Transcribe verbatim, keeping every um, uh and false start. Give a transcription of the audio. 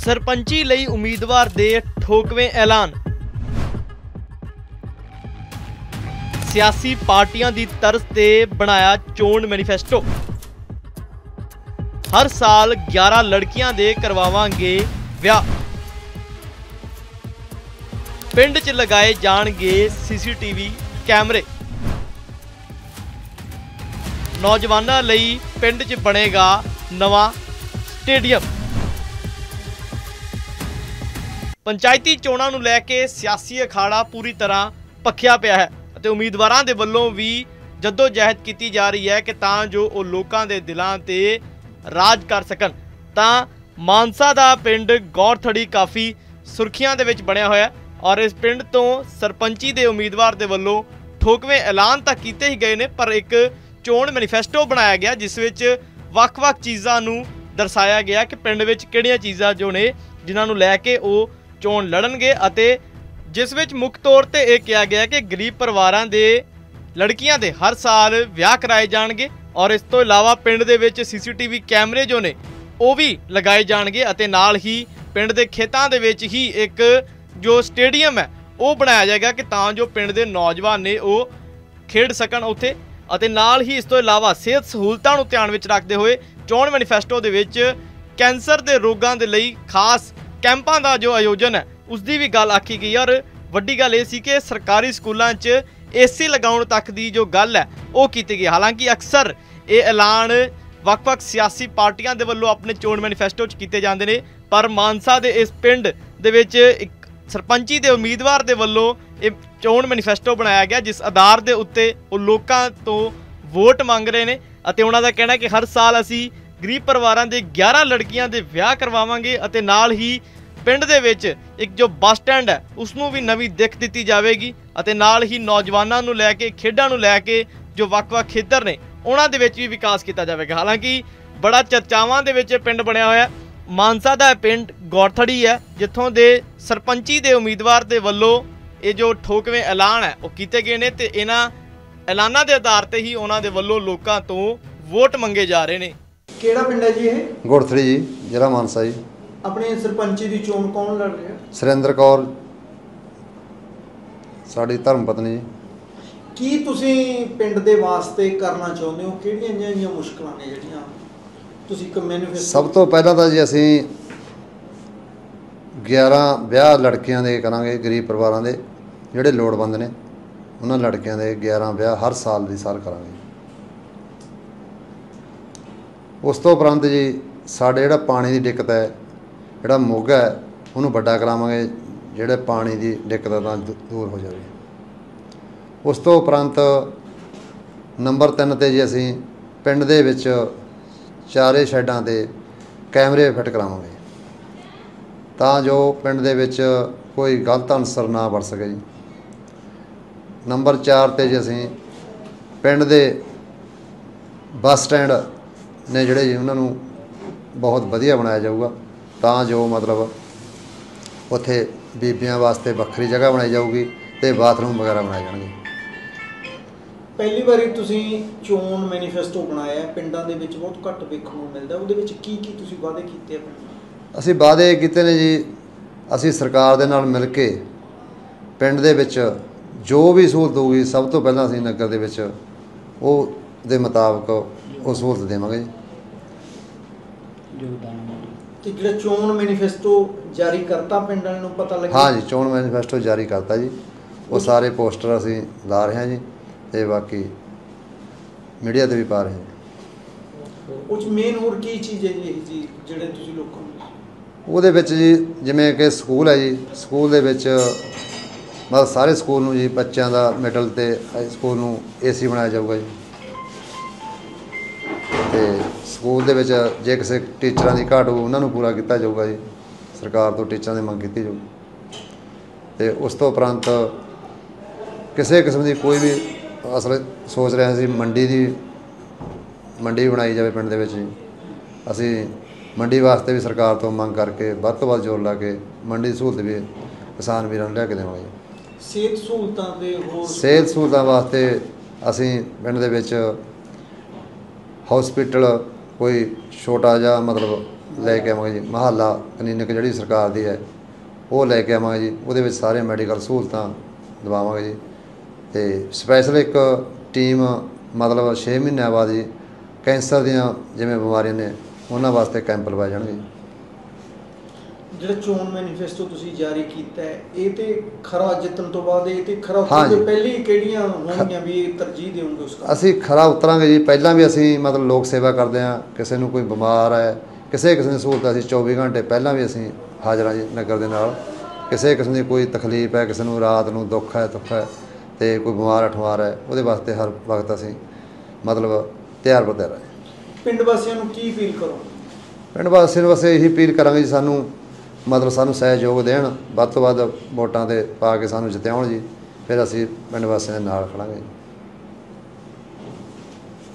सरपंची लई उम्मीदवार दे ठोकवें ऐलान। सियासी पार्टियां दी तर्ज ते बनाया चोण मैनीफेस्टो। हर साल ग्यारह लड़कियां दे करवावांगे विआह। पिंड च लगाए जाणगे सीसीटीवी कैमरे। नौजवानां लई पिंड च बनेगा नवां स्टेडियम। पंचायती चोणां नूं लैके सियासी अखाड़ा पूरी तरह पक्खिया पिया है ਅਤੇ ਉਮੀਦਵਾਰਾਂ ਦੇ ਵੱਲੋਂ ਵੀ ਜਦੋਜਹਿਦ ਕੀਤੀ ਜਾ ਰਹੀ ਹੈ ਕਿ ਤਾਂ ਜੋ ਉਹ ਲੋਕਾਂ ਦੇ ਦਿਲਾਂ ਤੇ ਰਾਜ ਕਰ ਸਕਣ। ਤਾਂ ਮਾਨਸਾ ਦਾ ਪਿੰਡ ਗੌਰਥੜੀ ਕਾਫੀ ਸੁਰਖੀਆਂ ਦੇ ਵਿੱਚ ਬਣਿਆ ਹੋਇਆ ਔਰ ਇਸ ਪਿੰਡ ਤੋਂ ਸਰਪੰਚੀ ਦੇ ਉਮੀਦਵਾਰ ਦੇ ਵੱਲੋਂ ਠੋਕਵੇਂ ਐਲਾਨ ਤਾਂ ਕੀਤੇ ਹੀ ਗਏ ਨੇ, ਪਰ ਇੱਕ ਚੋਣ ਮੈਨੀਫੈਸਟੋ ਬਣਾਇਆ ਗਿਆ ਜਿਸ ਵਿੱਚ ਵੱਖ-ਵੱਖ ਚੀਜ਼ਾਂ ਨੂੰ ਦਰਸਾਇਆ ਗਿਆ ਕਿ ਪਿੰਡ ਵਿੱਚ ਕਿਹੜੀਆਂ ਚੀਜ਼ਾਂ ਜੋ ਨੇ ਜਿਨ੍ਹਾਂ ਨੂੰ ਲੈ ਕੇ ਉਹ ਚੋਣ ਲੜਨਗੇ ਅਤੇ जिस विच मुख तौर पर यह कहा गया कि गरीब परिवारों के लड़कियां दे हर साल विआह कराए जाएंगे और इस तो इलावा पिंड दे विच सीसीटीवी कैमरे जो ने वो भी लगाए जाएंगे और नाल ही पिंड के खेतों के विच ही एक जो स्टेडियम है वो बनाया जाएगा कि तां जो पिंड के नौजवान ने वो खेड सकन उत्थे और नाल ही इस तो इलावा सेहत सहूलतां नूं ध्यान विच रखते हुए चोण मैनीफेस्टो दे विच कैंसर के रोगों के लिए खास कैंपां का जो आयोजन है उसकी भी गल आखी गई और वड्डी गल ये सी कि सरकारी स्कूलों च एसी लगाउण तक की जो गल है वो की गई। हालांकि अक्सर ये ऐलान वक्-वक् सियासी पार्टियां दे वल्लों अपने चोण मैनीफेस्टो च कीते जांदे ने, पर मानसा दे इस पिंड दे विच एक सरपंची दे उम्मीदवार दे वल्लों ये चोण मैनीफेस्टो बनाया गया जिस आधार दे उत्ते वो लोकां तो वोट मंग रहे हैं और उन्हां दा कहना कि हर साल असीं गरीब परिवारां दे ग्यारह लड़कियां दे विआह करवावांगे और नाल ही पिंड दे विच एक जो बस स्टैंड है उसनूं भी नवीं दिख दित्ती जाएगी और नाल ही नौजवानों नूं लैके खेडां नूं लैके जो वक्-वक् खेतर ने उन्हां दे विच भी विकास किया जाएगा। हालांकि बड़ा चर्चावां दे विच पिंड बनिया होया मानसा दा पिंड गौरथड़ी है जिथों दे सरपंची दे उम्मीदवार दे वल्लों ये जो ठोकवें ऐलान है वो कीते गए ने ते इन्हां ऐलानां दे आधार ते ही उन्हां दे वल्लों लोकां तों वोट मंगे जा रहे ने। किहड़ा पिंड है जी ये? गौरथड़ी जी, जिला मानसा जी। अपने सरपंची की चोण कौन लड़ रहा है? सुरेंद्र कौर साड़ी धर्म पत्नी जी। की तुसी पिंड दे वास्ते करना चाहुंदे हो? किहड़ियां जिहियां मुश्किलां ने जिहड़ियां तुसी मैनीफेस्टो? सब तो पहला तो जी असीं ग्यारह विआह लड़कियां दे करांगे गरीब परिवारां दे जिहड़े लोड़वंद ने उन्हां लड़कियां दे ग्यारह विआह हर साल दी साल करांगे। उस तो उपरंत जी साडे जिहड़ा पानी दी दिक्कत है ਜਿਹੜਾ ਮੋਗਾ ਹੈ ਉਹਨੂੰ ਵੱਡਾ ਕਰਾਵਾਂਗੇ ਜਿਹੜੇ ਪਾਣੀ ਦੀ ਦਿੱਕਤ ਤਾਂ ਦੂਰ ਹੋ ਜਾਵੇ। ਉਸ ਤੋਂ ਉਪਰੰਤ ਨੰਬਰ ਤਿੰਨ 'ਤੇ ਜੀ ਅਸੀਂ ਪਿੰਡ ਦੇ ਵਿੱਚ ਚਾਰੇ ਸਾਈਡਾਂ 'ਤੇ ਕੈਮਰੇ ਫਿੱਟ ਕਰਾਵਾਂਗੇ ਤਾਂ ਜੋ ਪਿੰਡ ਦੇ ਵਿੱਚ ਕੋਈ ਗਲਤ ਅਨਸਰ ਨਾ ਵੜ ਸਕੇ ਜੀ। ਨੰਬਰ ਚਾਰ 'ਤੇ ਜੀ ਅਸੀਂ ਪਿੰਡ ਦੇ ਬੱਸ ਸਟੈਂਡ ਨੇ ਜਿਹੜੇ ਜੀ ਉਹਨਾਂ ਨੂੰ ਬਹੁਤ ਵਧੀਆ ਬਣਾਇਆ ਜਾਊਗਾ ਤਾਂ ਜੋ मतलब ਉੱਥੇ ਬੀਬੀਆਂ ਵਾਸਤੇ ਵੱਖਰੀ ਜਗ੍ਹਾ ਬਣਾਈ ਜਾਊਗੀ ਤੇ ਬਾਥਰੂਮ ਵਗੈਰਾ ਬਣਾਏ ਜਾਣਗੇ। ਪਹਿਲੀ ਵਾਰੀ ਤੁਸੀਂ ਚੋਣ ਮੈਨੀਫੈਸਟੋ ਬਣਾਇਆ ਪਿੰਡਾਂ ਦੇ ਵਿੱਚ ਬਹੁਤ ਘੱਟ ਵੇਖਣ ਨੂੰ ਮਿਲਦਾ, ਉਹਦੇ ਵਿੱਚ ਕੀ ਕੀ ਤੁਸੀਂ ਵਾਅਦੇ ਕੀਤੇ ਆ ਪਿੰਡਾਂ? ਅਸੀਂ ਵਾਅਦੇ ਕੀਤੇ ਨੇ ਜੀ, ਅਸੀਂ ਸਰਕਾਰ ਦੇ ਨਾਲ ਮਿਲ ਕੇ ਪਿੰਡ ਦੇ ਵਿੱਚ ਜੋ ਵੀ ਸਹੂਲਤ ਹੋਊਗੀ ਸਭ ਤੋਂ ਪਹਿਲਾਂ ਅਸੀਂ ਨਗਰ ਦੇ ਵਿੱਚ ਉਹ ਦੇ ਮੁਤਾਬਕ ਉਹ ਸਹੂਲਤ ਦੇਵਾਂਗੇ ਜੀ। ਤੇ ਜਿਹੜਾ ਚੋਣ ਮੈਨੀਫੈਸਟੋ ਜਾਰੀ ਕਰਤਾ ਪਿੰਡ ਵਾਲਿਆਂ ਨੂੰ ਪਤਾ ਲੱਗਿਆ? ਹਾਂ ਜੀ, ਚੋਣ ਮੈਨੀਫੈਸਟੋ ਜਾਰੀ ਕਰਤਾ ਜੀ। ਉਹ ਸਾਰੇ ਪੋਸਟਰ ਅਸੀਂ ਲਾ ਰਹੇ ਹਾਂ ਜੀ ਤੇ ਬਾਕੀ ਮੀਡੀਆ ਤੇ ਵੀ ਪਾ ਰਹੇ ਹਾਂ। ਉਹ 'ਚ ਮੇਨ ਹੋਰ ਕੀ ਚੀਜ਼ ਹੈ ਜੀ ਜੀ ਜਿਹੜੇ ਤੁਸੀਂ ਲੋਕਾਂ ਨੂੰ? ਉਹਦੇ ਵਿੱਚ ਜੀ ਜਿਵੇਂ ਕਿ ਸਕੂਲ ਹੈ ਜੀ, ਸਕੂਲ ਦੇ ਵਿੱਚ ਮਤਲਬ ਸਾਰੇ ਸਕੂਲ ਨੂੰ ਜੀ ਬੱਚਿਆਂ ਦਾ ਮਿਡਲ ਤੇ ਸਕੂਲ ਨੂੰ ਏ ਸੀ ਬਣਾਇਆ ਜਾਊਗਾ ਜੀ ਤੇ ਸਕੂਲ ਦੇ ਵਿੱਚ ਜੇ ਕਿਸੇ ਟੀਚਰਾਂ ਦੀ ਘਾਟ ਹੋਊ ਉਹਨਾਂ ਨੂੰ ਪੂਰਾ ਕੀਤਾ ਜਾਊਗਾ ਜੀ। ਸਰਕਾਰ ਤੋਂ ਟੀਚਰਾਂ ਦੀ ਮੰਗ ਕੀਤੀ ਜਾਊਗੀ ਤੇ ਉਸ ਤੋਂ ਉਪਰੰਤ ਕਿਸੇ ਕਿਸਮ ਦੀ ਕੋਈ ਵੀ ਅਸਲ ਸੋਚ ਰਹੇ ਸੀ ਮੰਡੀ ਦੀ ਮੰਡੀ ਬਣਾਈ ਜਾਵੇ ਪਿੰਡ ਦੇ ਵਿੱਚ ਜੀ। ਅਸੀਂ ਮੰਡੀ ਵਾਸਤੇ ਵੀ ਸਰਕਾਰ ਤੋਂ ਮੰਗ ਕਰਕੇ ਵੱਧ ਤੋਂ ਵੱਧ ਜ਼ੋਰ ਲਾ ਕੇ ਮੰਡੀ ਦੀ ਸਹੂਲਤ ਵੀ ਕਿਸਾਨ ਵੀਰਾਂ ਨੂੰ ਲਿਆ ਕੇ ਦੇਵਾਂਗੇ। ਸਿਹਤ ਸਹੂਲਤਾਂ ਦੇ ਹੋਰ ਸਿਹਤ ਸਹੂਲਤਾਂ ਵਾਸਤੇ ਅਸੀਂ ਪਿੰਡ ਦੇ ਵਿੱਚ ਹੌਸਪੀਟਲ ਕੋਈ ਛੋਟਾ ਜਿਹਾ ਮਤਲਬ ਲੈ ਕੇ ਆਵਾਂਗੇ ਜੀ। ਮੁਹੱਲਾ ਕਲੀਨਿਕ ਜਿਹੜੀ ਸਰਕਾਰ ਦੀ ਹੈ ਉਹ ਲੈ ਕੇ ਆਵਾਂਗੇ ਜੀ। ਉਹਦੇ ਵਿੱਚ ਸਾਰੇ ਮੈਡੀਕਲ ਸਹੂਲਤਾਂ ਦਵਾਵਾਂਗੇ ਜੀ। ਤੇ ਸਪੈਸ਼ਲ ਇੱਕ ਟੀਮ ਮਤਲਬ ਛੇ ਮਹੀਨਿਆਂ ਬਾਅਦ ਜੀ ਕੈਂਸਰ ਦੀਆਂ ਜਿਵੇਂ ਬਿਮਾਰੀਆਂ ਨੇ ਉਹਨਾਂ ਵਾਸਤੇ ਕੈਂਪ ਲਵਾਏ ਜਾਣਗੇ। ਜਿਹੜਾ ਚੋਣ ਮੈਨੀਫੈਸਟੋ ਤੁਸੀਂ ਜਾਰੀ ਕੀਤਾ ਹੈ ਇਹ ਤੇ ਖਰਾ ਜਿੱਤਣ ਤੋਂ ਬਾਅਦ ਇਹ ਤੇ ਖਰਾ ਹਾਂ ਉਤਰਨ ਜੀ। ਤੋਂ ਪਹਿਲੀ ਕਿਹੜੀਆਂ ਹੋਣਗੀਆਂ ਵੀ ਇਹ ਤਰਜੀਹ ਦੇਵੋਗੇ ਉਸ ਕੰਮ? ਅਸੀਂ ਖਰਾ ਉਤਰਾਂਗੇ ਜੀ। ਪਹਿਲਾਂ ਵੀ ਅਸੀਂ ਮਤਲਬ ਲੋਕ ਸੇਵਾ ਕਰਦੇ ਹਾਂ। ਕਿਸੇ ਨੂੰ ਕੋਈ ਬਿਮਾਰ ਹੈ, ਕਿਸੇ ਕਿਸਮ ਦੀ ਸਹੂਲਤ ਅਸੀਂ ਚੌਵੀ ਘੰਟੇ ਪਹਿਲਾਂ ਵੀ ਅਸੀਂ ਹਾਜ਼ਰ ਹਾਂ ਜੀ ਨਗਰ ਦੇ ਨਾਲ। ਕਿਸੇ ਕਿਸਮ ਦੀ ਕੋਈ ਤਕਲੀਫ ਹੈ, ਕਿਸੇ ਨੂੰ ਰਾਤ ਨੂੰ ਦੁੱਖ ਹੈ ਦੁੱਖ ਹੈ ਤੇ ਕੋਈ ਬਿਮਾਰ ਅਠਵਾਰ ਹੈ, ਉਹਦੇ ਵਾਸਤੇ ਹਰ ਵਕਤ ਅਸੀਂ ਮਤਲਬ ਤਿਆਰ ਬਰ ਤਿਆਰ ਹਾਂ। ਪਿੰਡ ਵਾਸੀਆਂ ਨੂੰ ਕੀ ਅਪੀਲ ਕਰੋ? ਪਿੰਡ ਵਾਸੀਆਂ ਨੂੰ ਬਸ ਇਹੀ ਅਪੀਲ ਕਰਾਂਗੇ ਜੀ ਸਾਨੂੰ ਮਤਲਬ ਸਾਨੂੰ ਸਹਿਯੋਗ ਦੇਣ, ਵੱਧ ਤੋਂ ਵੱਧ ਵੋਟਾਂ 'ਤੇ ਪਾ ਕੇ ਸਾਨੂੰ ਜਿਤਾਉਣ ਜੀ। ਫਿਰ ਅਸੀਂ ਪਿੰਡ ਵਾਸੀਆਂ ਦੇ ਨਾਲ ਖੜਾਂਗੇ ਜੀ।